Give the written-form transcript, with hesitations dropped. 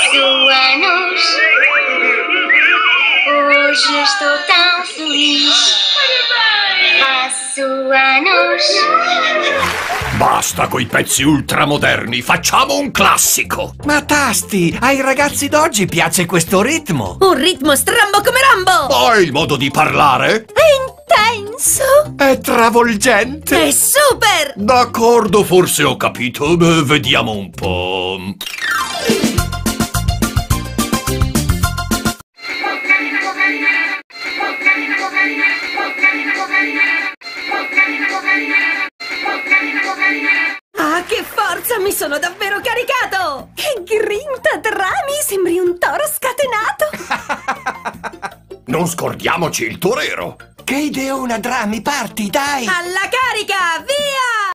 Faço anos. Hoje estou tão feliz. Faço anos. Basta coi pezzi ultramoderni, facciamo un classico! Ma Tasti, ai ragazzi d'oggi piace questo ritmo! Un ritmo strambo come Rambo! Poi il modo di parlare È intenso! È travolgente! È super! D'accordo, forse ho capito. Vediamo un po'. Ah, che forza! Mi sono davvero caricato! Che grinta, Drami! Sembri un toro scatenato! Non scordiamoci il torero! Che ideona, Drami, parti, dai! Alla carica! Via!